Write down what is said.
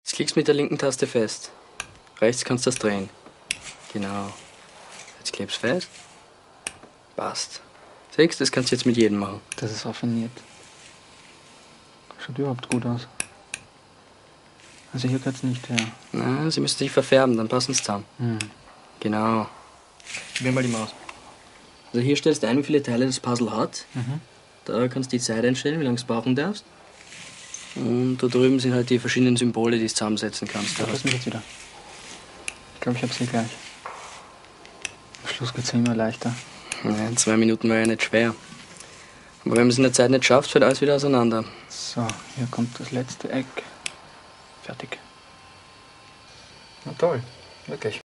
Jetzt klickst mit der linken Taste fest. Rechts kannst du das drehen. Genau. Jetzt klebst fest. Passt. Siehst du, das kannst du jetzt mit jedem machen. Das ist raffiniert. Schaut überhaupt gut aus. Also hier gehört es nicht her. Na, sie müssen sich verfärben, dann passen sie zusammen. Genau. Probier mal die Maus. Also hier stellst du ein, wie viele Teile das Puzzle hat. Da kannst du die Zeit einstellen, wie lange du es brauchen darfst. Und da drüben sind halt die verschiedenen Symbole, die du zusammensetzen kannst. Da lass mich jetzt wieder. Ich glaube, ich hab's hier gleich. Am Schluss geht's ja immer leichter. Ja, 2 Minuten war ja nicht schwer. Aber wenn man es in der Zeit nicht schafft, fällt alles wieder auseinander. So, hier kommt das letzte Eck. Fertig. Na toll, wirklich.